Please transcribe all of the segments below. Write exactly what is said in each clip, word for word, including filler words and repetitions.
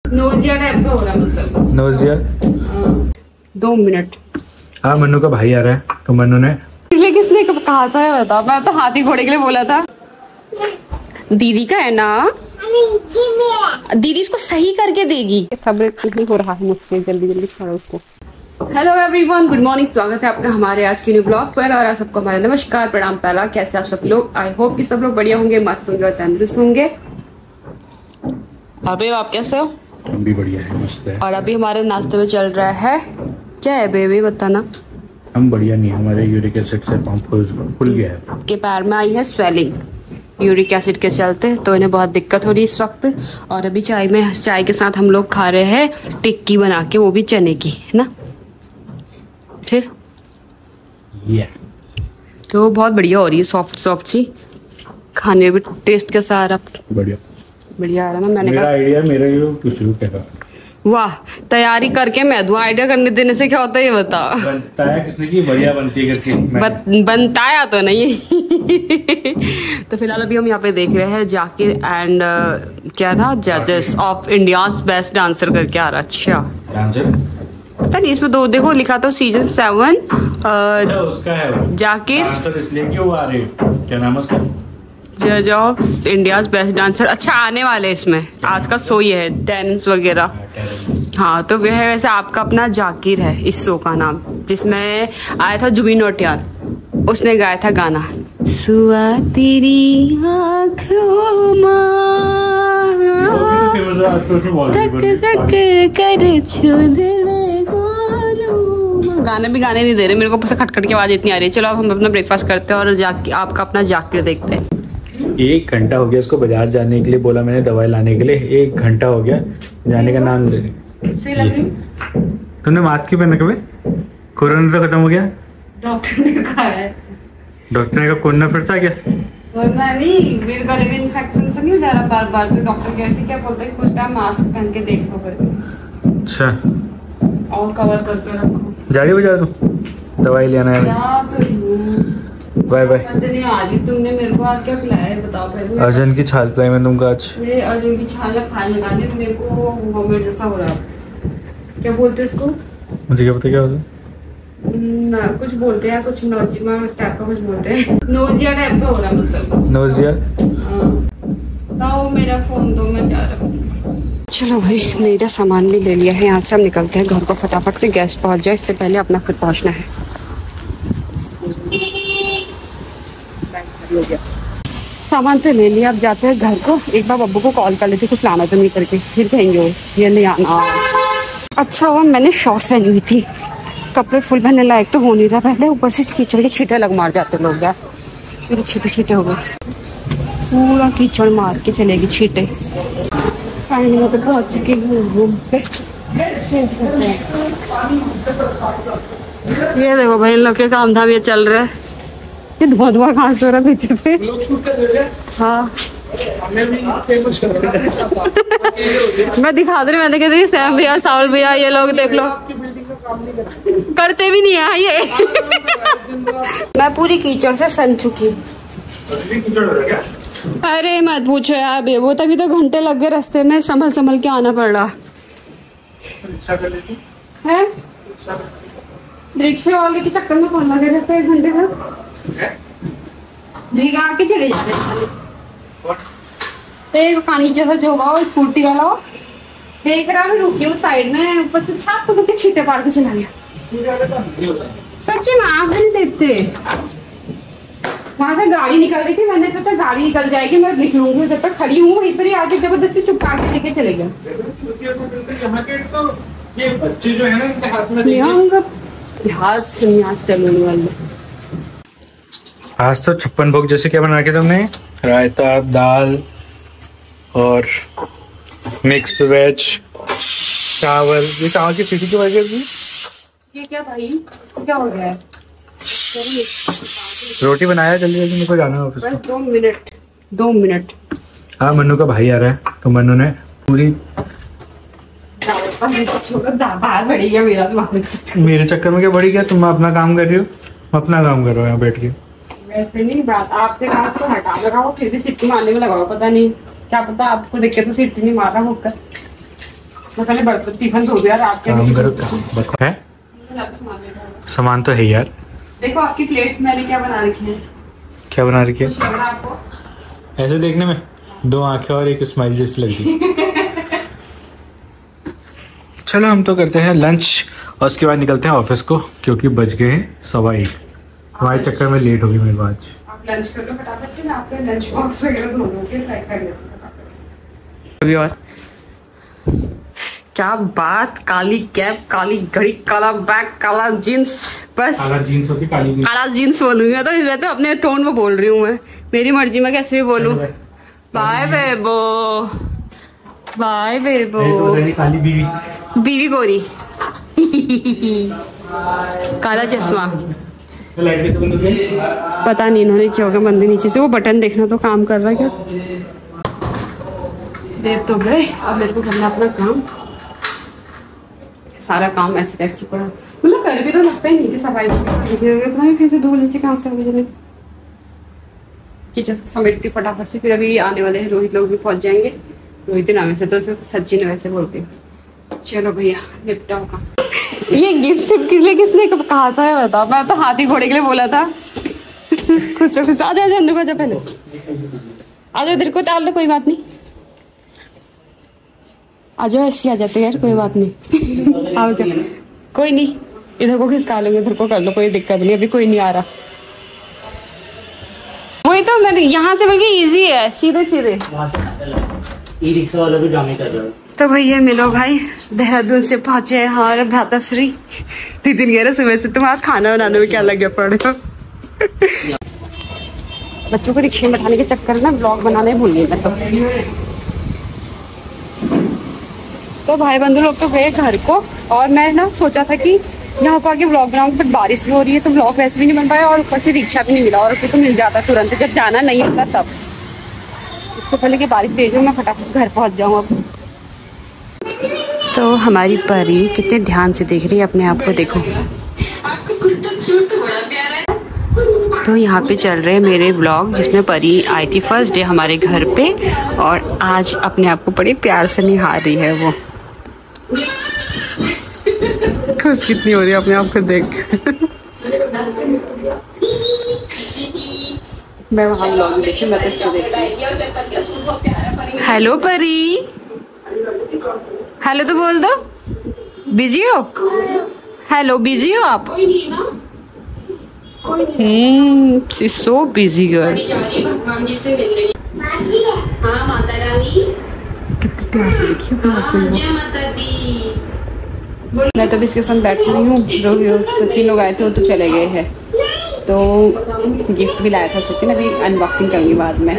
Nausea type का हो रहा है मतलब। नोजिया। दो मिनट। हाँ मन्नू का भाई आ रहा है तो मन्नू ने इसलिए किसने कब कहा था ये बता। मैं तो हाथी घोड़े के लिए बोला था। दीदी का है ना, दीदी इसको सही करके देगी। सब्र नहीं हो रहा है मुझसे, जल्दी जल्दी छोड़ो उसको। हेलो एवरीवन, गुड मॉर्निंग, स्वागत है आपका हमारे आज के न्यू ब्लॉग पर। और आप सबको हमारा नमस्कार, प्रणाम। पहला कैसे आप सब लोग? आई होप कि सब लोग बढ़िया होंगे, मस्त होंगे और तंदुरुस्त होंगे। अभी आप कैसे हो? हम भी बढ़िया है, मस्त है। और अभी हमारे नाश्ते में चल रहा है क्या है बेबी, बताना। हम बढ़िया नहीं, हमारे यूरिक एसिड से पंप फुल गया है के पैर में आई है स्वेलिंग यूरिक एसिड के चलते, तो इन्हें बहुत दिक्कत हो रही है इस वक्त। और अभी चाय में चाय के साथ हम लोग खा रहे हैं टिक्की बना के, वो भी चने की, है ना। फिर yeah. तो बहुत बढ़िया हो रही है, सॉफ्ट सॉफ्ट सी, खाने में टेस्ट के साथ बढ़िया बढ़िया आ रहा है। मैंने मेरा आइडिया मेरा ये शुरू करा। वाह, तैयारी करके मैं दूं, आइडिया करने देने से क्या होता है ये बता। बनता है किसने की बढ़िया बनती है करके बन, बनताया तो नहीं। तो फिलहाल अभी हम यहाँ पे देख रहे हैं जाकिर एंड uh, क्या था, जजेस ऑफ इंडियाज बेस्ट डांसर करके आ रहा। अच्छा डांसर पता नहीं, इसमें दो देखो लिखा तो सीजन सेवन उसका है जाकिर डांसर, इसलिए क्यों आ रहे, क्या नाम है उसका, जज ऑफ इंडियाज बेस्ट डांसर। अच्छा आने वाले इसमें आज का शो ये है, डांस वगैरह। हाँ तो वह है, वैसे आपका अपना जाकिर है इस शो का नाम, जिसमें आया था जुबिन नौटियाल, उसने गाया था गाना सुआ तेरी आँखों तक तक कर छू दिल को। गाना भी गाने नहीं दे रहे मेरे को, खटखट की आवाज इतनी आ रही है। चलो अब हम अपना ब्रेकफास्ट करते हैं और जाके आपका अपना जाकिर देखते हैं। एक घंटा हो गया इसको बाजार जाने के लिए, बोला मैंने दवाई लाने के लिए, एक घंटा हो गया जाने का नाम ले। तुमने मास्क क्यों पहना? कभी कोरोना तो खत्म हो गया, डॉक्टर ने कहा है। डॉक्टर ने कहा कोरोना फिर से आ गया? कोरोना नहीं, मेरे गले में इन्फेक्शन से नहीं हो जा रहा बार बार, तो डॉक्टर कहते क्या बोलते हैं, कुछ टाइम मास्क पहन के देख लो करके। अच्छा, और कवर करके रखो। जा रही हो बाजार? तुम दवाई ले आना है। Bye bye. आज तुमने मेरे को आज क्या खिलाया है बताओ पहले। अर्जुन की छाल पिलाई मैं तुमको आज। ये अर्जुन की छाल खाने लगाने मेरे को वोमिट जैसा हो रहा है। क्या बोलते हैं इसको? मुझे क्या पता क्या होता है ना, कुछ बोलते हैं, कुछ नोजिमा इस टाइप का कुछ बोलते हैं, नोजिया टाइप का हो रहा मतलब। नोजिया। हाँ मेरा फोन दो, मैं जा रहा हूँ। चलो भाई, मेरा सामान भी ले लिया है, यहाँ से हम निकलते हैं घर को, फटाफट से गेस्ट पहुँच जाए, इससे पहले अपना खुद पहुँचना है। सामान तो ले लिया, अब जाते हैं घर को। एक बार बब्बू को कॉल कर लेते, कुछ लाना तो नहीं करके, फिर कहेंगे वो ये नहीं आना। अच्छा हुआ मैंने शॉर्ट्स पहनी हुई थी, कपड़े फुल पहनने लायक तो हो नहीं रहा पहले, ऊपर से कीचड़ के छींटे लग मार जाते लोग यार, फिर छींटे छींटे हो गए, पूरा कीचड़ मार के चलेगी छींटे। फाइनली तो पहुंच चुकी हूँ रूम पे। ये देखो भाई, इन लोग के काम धाम ये चल रहा है, ये धुआं धुआं कहाँ से हो रहा पीछे से। हाँ मैं दिखा दे रही, मैंने कहती सैम भैया, साउल भैया, ये लोग देख लो, करते भी नहीं है ये। मैं पूरी कीचड़ से सन चुकी। अरे मत पूछो यार बेबो, तभी तो घंटे लग गए रास्ते में, संभल संभल के आना पड़ रहा है। रिक्शे वाले के चक्कर में कौन लगे रहता है एक घंटे का, भीगा के चले जाते हैं। पानी जैसा जो होगा वो स्कूटी वाला देख रहा है, रुकी हूँ साइड में, ऊपर से छाप तो के छींटे पार के चला गया। सच्ची में आँख नहीं देखते। वहां से गाड़ी निकल रही थी, मैंने सोचा गाड़ी निकल जाएगी, मैं लिख लूंगी, जब तक खड़ी हूँ वहीं पर ही आके जबरदस्ती चुपका के लेके चले गया। ये बच्चे जो है ना, इनके हाथ में न्यास चलने वाले। आज तो छप्पन भोग जैसे क्या बना के तुमने, रायता, दाल और मिक्स वेज, चावल। ये चावल की सीटी की वजह से ये क्या भाई, इसको क्या हो गया है? रोटी बनाया, जल्दी जल्दी मेरे को जाना है ऑफिस। बस दो मिनट दो मिनट हाँ मन्नू का भाई आ रहा है तो मन्नू ने पूरी मेरा मेरे चक्कर में क्या बढ़ी गया, तुम अपना काम कर रही हो, अपना काम करो यहाँ बैठ के। वैसे नहीं बात, आपसे कहा तो हटा लगाओ, फिर भी सिट्टी मारने में लगाओ, पता नहीं क्या पता आपको देख के तो सिट्टी नहीं मारा होकर। मैं पहले बर्तन टिफिन धो दिया रात के। काम करो है सामान तो है यार। देखो आपकी प्लेट मैंने क्या बना रखी है। क्या बना रखी है आपको? ऐसे देखने में दो आंखें और एक स्माइल जैसी लगती है। चलो हम तो करते हैं लंच और उसके बाद निकलते हैं ऑफिस को, क्योंकि बज गए हैं सवा एक। हमारे चक्कर में लेट होगी मेरे को आज। आप लंच कर लो फटाफट से, मैं आपके लंच बॉक्स वगैरह धो दूँ फिर पैक कर लेती हूँ अभी। और क्या बात, काली कैप, काली घड़ी, काला बैग, काला जीन्स, बस काला जीन्स होती काली जीन्स। काला जीन्स बोलूंगी तो इसमें तो अपने टोन में बोल रही हूँ मैं, मेरी मर्जी में कैसे भी बोलूँ। बाय बेबो, बाय बेबो। काली बीवी, बीवी गोरी। काला चश्मा। पता नहीं इन्होंने क्या होगा बंद नीचे से, वो बटन देखना तो काम कर रहा है क्या। देर तो गए, अब मेरे को करना अपना काम। सारा काम ऐसे टैक्सी पड़ा, मतलब कर भी तो लगता ही नहीं कि सफाई पता नहीं फिर से धूल जैसे कहाँ से मुझे किचन समेट के फटाफट से। फिर अभी आने वाले हैं रोहित लोग भी पहुंच जाएंगे। रोहित नाम से तो सचिन वैसे बोलते हैं। चलो भैया निपटाओ काम। ये गिफ्ट सिफ्ट के लिए किसने कब कहा था बता, मैं तो हाथी घोड़े के लिए बोला था। खुश रहो खुश, आ जाओ अंदर को, पहले आ जाओ इधर को, ताल लो कोई बात नहीं, आ जाओ ऐसे आ जाते यार कोई बात नहीं। आओ जाओ, कोई नहीं इधर को खिसका लेंगे, इधर को कर लो, कोई दिक्कत नहीं, अभी कोई नहीं आ रहा। वही तो मैंने यहाँ से बल्कि इजी है, सीधे सीधे ई रिक्शा वाला भी ड्रामे कर रहा है। तो भैया मिलो भाई, देहरादून से पहुंचे हैं हमारे भ्राताश्री। नितिन कह रहे सुबह से तुम आज खाना बनाने में क्या लगे पड़े हो। बच्चों को रिक्शे में बैठाने के चक्कर में ब्लॉग बनाने भूल गई मैं तो। तो भाई बंधु लोग तो गए घर को, और मैं ना सोचा था कि यहाँ पर आके ब्लॉग बनाऊंगी, बट बारिश भी हो रही है तो ब्लॉग वैसे भी नहीं बन पाया, और ऊपर से रिक्शा भी नहीं मिला, और फिर तो मिल जाता तुरंत जब जाना नहीं होता तब। इससे पहले कि बारिश तेज हो मैं फटाफट घर पहुँच जाऊँ अब। तो हमारी परी कितने ध्यान से देख रही है अपने आप को, देखो। तो यहाँ पे चल रहे हैं मेरे ब्लॉग जिसमें परी आई थी फर्स्ट डे हमारे घर पे, और आज अपने आप को बड़े प्यार से निहार रही है वो। खुश कितनी हो रही है अपने आप को देख। मैं वहाँ ब्लॉग देखी, मैं तो इसको देख रही। हेलो परी, हेलो तो बोल दो। बिजी हो? हेलो बिजी हो आप? Hmm, she so busy girl. भगवान जी से मिल रही। हाँ माता रानी, कितनी प्यार से देखिए जय माता दी। मैं तो भी इसके साथ बैठी हुई हूँ, जो सचिन लोग आए थे वो तो चले गए हैं, तो गिफ्ट भी लाया था सचिन, अभी अनबॉक्सिंग करूंगी बाद में।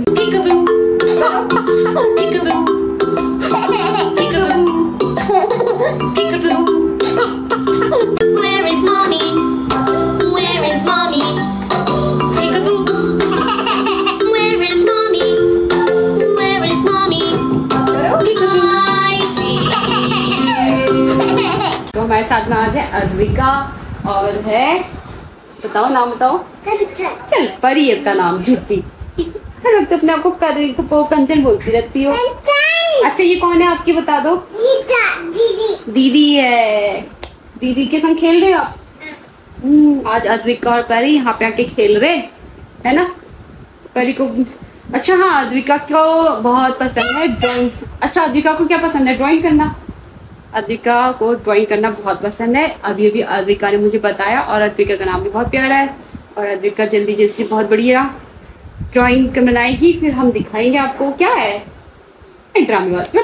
तो हमारे साथ में आज है अद्विका, और है बताओ नाम बताओ। चल परी है इसका नाम, झूठी। लोग तो अपने आप को कर कंचन बोलती रहती हो। अच्छा ये कौन है आपकी बता दो। दीदी। दीदी है, दीदी के संग खेल रहे हो आप। आज अद्विका और परी यहाँ पे आके खेल रहे है ना। परी को अच्छा हाँ अद्विका को बहुत पसंद है ड्राइंग। अच्छा अद्विका को क्या पसंद है? ड्राइंग करना। अद्विका को ड्राइंग करना बहुत पसंद है। अभी अभी अद्विका ने मुझे बताया, और अद्विका का नाम भी बहुत प्यारा है, और अद्विका जल्दी जल्दी बहुत बढ़िया ड्राइंग बनाएगी, फिर हम दिखाएंगे आपको। क्या है ड्रामे वाला।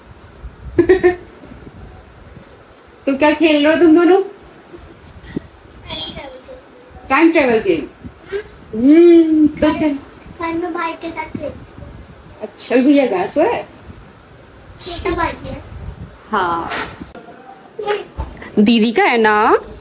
तो क्या खेल रहे हो तुम दोनों? Time travel game. हम्म तो चल भाई के साथ खेल। अच्छा भैया गया सो है। छोटा भाई है। हाँ दीदी का है ना।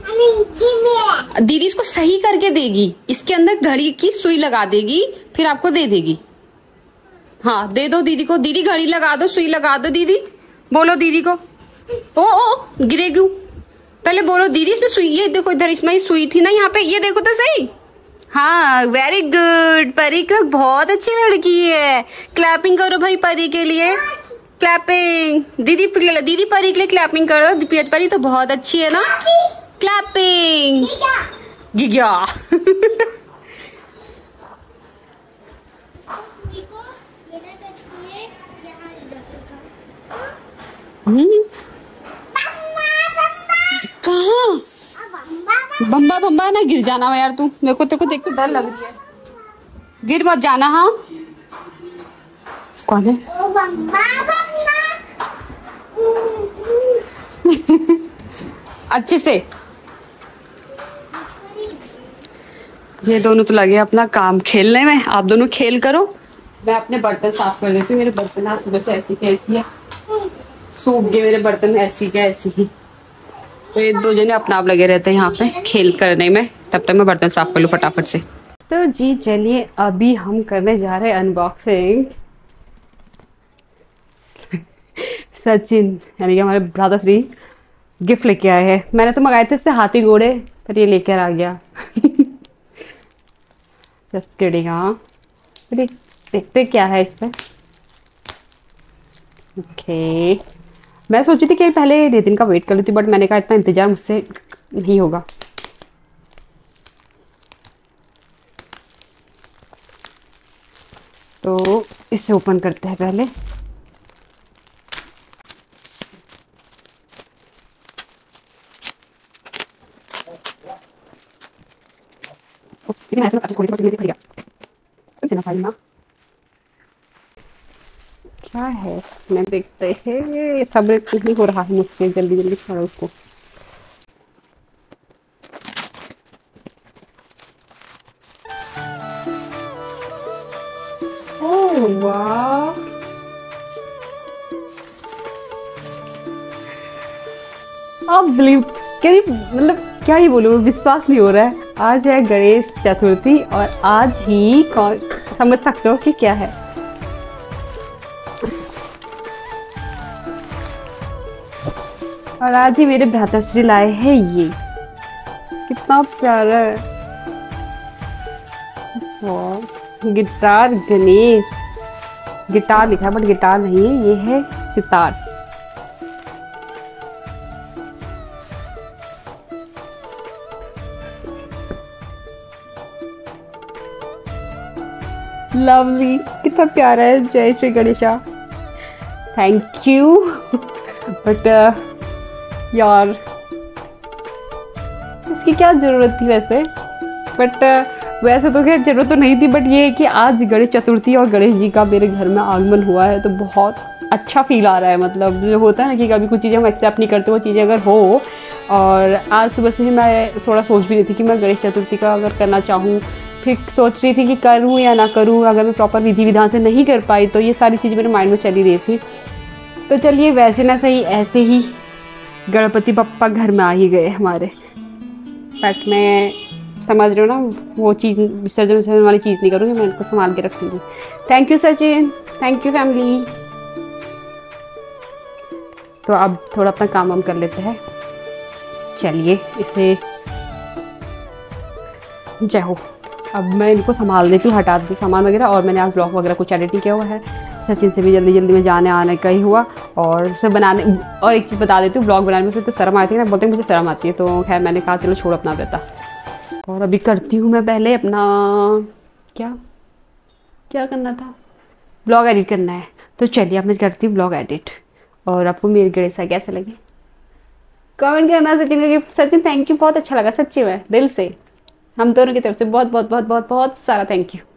दीदी इसको सही करके देगी, इसके अंदर घड़ी की सुई लगा देगी, फिर आपको दे देगी। हाँ दे दो दीदी को। दीदी घड़ी लगा दो, सुई लगा दो दीदी। बोलो दीदी को। ओ ओ गिरेगी। पहले बोलो दीदी इसमें सुई, ये देखो इधर इसमें ही सुई थी ना यहाँ पे, ये देखो तो सही। हाँ वेरी गुड, परी का बहुत अच्छी लड़की है। क्लैपिंग करो भाई परी के लिए। क्लैपिंग। दीदी दीदी परी के लिए क्लैपिंग करो। दीदी परी तो बहुत अच्छी है ना। क्लैपिंग। गिगा। कहाँ बम्बा बम्बा ना गिर जाना यार तू। मेरे को तेरे को देख के डर लग रही है। गिर मत जाना। हाँ कौन है? अच्छे से। ये दोनों तो लगे अपना काम खेलने में। आप दोनों खेल करो, मैं अपने बर्तन साफ कर देती हूँ। मेरे बर्तन आज सुबह से ऐसी के ऐसी है, सूख गए मेरे बर्तन ऐसी के ऐसी ही। तो ये दो जने अपना आप लगे रहते हैं यहाँ पे खेल करने में। तब तक मैं बर्तन साफ कर लूँ फटाफट से। तो जी चलिए अभी हम करने जा रहे हैं अनबॉक्सिंग। सचिन यानी कि हमारे भ्राताश्री गिफ्ट लेके आए हैं। मैंने तो मंगाए थे इससे हाथी घोड़े, पर ये लेकर आ गया। Just kidding. हाँ देखते क्या है इस पे। ओके मैं सोची थी कि पहले नितिन का वेट कर लेती, बट मैंने कहा इतना इंतजार मुझसे नहीं होगा। तो इसे ओपन करते हैं पहले। क्या है मैं देखते हैं। सब्र नहीं हो रहा है मुझसे, जल्दी जल्दी करो उसको। ओह वाह आप बिलीव क्या, मतलब क्या ही बोलूं, विश्वास नहीं हो रहा है। आज है गणेश चतुर्थी और आज ही समझ सकते हो कि क्या है। और आज ही मेरे भ्राताश्री लाए हैं ये। कितना प्यारा है। गिटार गणेश। गिटार लिखा है बट गिटार नहीं है, ये है सितार। लवली कितना प्यारा है। जय Shri Ganesha. Thank you. But यार इसकी क्या जरूरत थी वैसे, बट वैसे तो खैर जरूरत तो नहीं थी। बट ये है कि आज गणेश चतुर्थी और गणेश जी का मेरे घर में आगमन हुआ है तो बहुत अच्छा फील आ रहा है। मतलब जो होता है ना कि कभी कुछ चीज़ें हम एक्सेप्ट नहीं करते, वो चीज़ें अगर हो। और आज सुबह से ही मैं थोड़ा सोच भी रही थी कि मैं गणेश चतुर्थी का अगर करना चाहूँ, फिर सोच रही थी कि करूँ या ना करूँ। अगर मैं प्रॉपर विधि विधान से नहीं कर पाई तो ये सारी चीज़ें मेरे माइंड में चली रही थी। तो चलिए वैसे ना सही ऐसे ही गणपति बप्पा घर में आ ही गए हमारे। बट मैं समझ रहे हो ना, वो चीज़ विसर्जन विसर्जन वाली चीज़ नहीं करूँगी, मैं इनको संभाल के रखूँगी। Thank you Sachin, thank you family. तो अब थोड़ा अपना काम वाम कर लेते हैं। चलिए इसे जय हो। अब मैं इनको संभाल लेती हूँ, हटा दी सामान वगैरह। और मैंने आज ब्लॉग वगैरह कुछ एडिट नहीं किया हुआ है। सचिन से भी जल्दी जल्दी में जाने आने का ही हुआ। और सब बनाने, और एक चीज़ बता देती हूँ, ब्लॉग बनाने में से तो शर्म आती है ना, बोलते हैं मुझे शर्म आती है। तो खैर मैंने कहा चलो छोड़ अपना देता। और अभी करती हूँ मैं पहले अपना क्या क्या करना था, ब्लॉग एडिट करना है। तो चलिए अब मैं करती हूँ ब्लॉग एडिट। और आपको मेरी गणेशा कैसे लगे कमेंट करना। सचिन का गिफ्ट, सचिन थैंक यू, बहुत अच्छा लगा सच्ची में, दिल से हम दोनों की तरफ से बहुत बहुत बहुत बहुत बहुत सारा थैंक यू।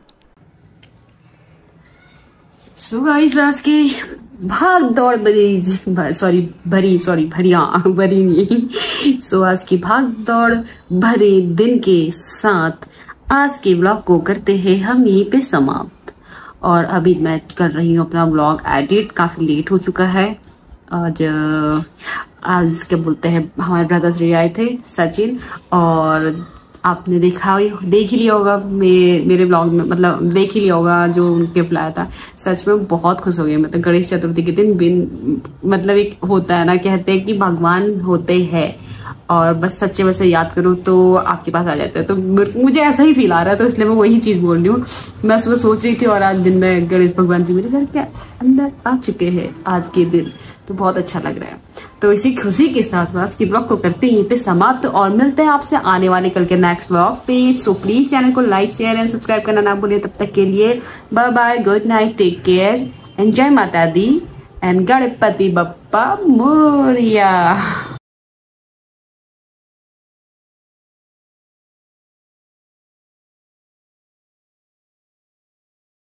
सो गाइस आज की भाग दौड़ भरी सॉरी भरी सॉरी भरी हाँ भरी नहीं सो so, आज की भाग दौड़ भरे दिन के साथ आज के ब्लॉग को करते हैं हम यहीं पे समाप्त। और अभी मैं कर रही हूँ अपना ब्लॉग एडिट। काफी लेट हो चुका है। आज आज क्या बोलते हैं, हमारे ब्रदर्स आए थे सचिन, और आपने देखा देख ही लिया होगा मे, मेरे ब्लॉग में, मतलब देख ही लिया होगा जो गिफ्ट लाया था। सच में बहुत खुश हो गई। मतलब गणेश चतुर्थी के दिन बिन मतलब एक होता है ना, कहते हैं कि भगवान होते हैं और बस सच्चे वैसे याद करूँ तो आपके पास आ जाता है। तो मुझे ऐसा ही फील आ रहा है, तो इसलिए मैं वही चीज बोल रही हूँ। मैं सुबह सोच रही थी और आज दिन में गणेश भगवान जी मेरे घर के अंदर आ चुके हैं आज के दिन, तो बहुत अच्छा लग रहा है। तो इसी खुशी के साथ आज की ब्लॉग को करते हैं यहीं पे समाप्त और मिलते हैं आपसे आने वाले कल के नेक्स्ट ब्लॉग पे। सो प्लीज चैनल को लाइक शेयर एंड सब्सक्राइब करना ना भूलिए। तब तक के लिए bye bye, good night, take care and जय माता दी एंड गणपति बप्पा मोरिया।